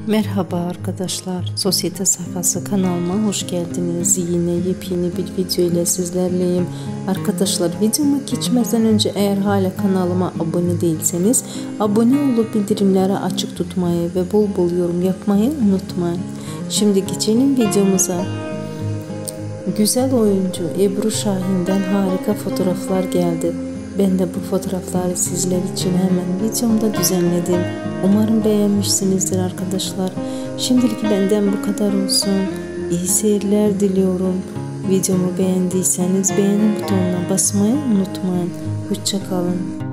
Merhaba arkadaşlar, Sosyete Sayfası kanalıma hoş geldiniz. Yine yepyeni bir video ile sizlerleyim. Arkadaşlar, videoma geçmeden önce eğer hala kanalıma abone değilseniz abone olup bildirimleri açık tutmayı ve bol bol yorum yapmayı unutmayın. Şimdi geçelim videomuza. Güzel oyuncu Ebru Şahin'den harika fotoğraflar geldi. Ben de bu fotoğrafları sizler için hemen videomda düzenledim. Umarım beğenmişsinizdir arkadaşlar. Şimdilik benden bu kadar olsun. İyi seyirler diliyorum. Videomu beğendiyseniz beğeni butonuna basmayı unutmayın. Hoşça kalın.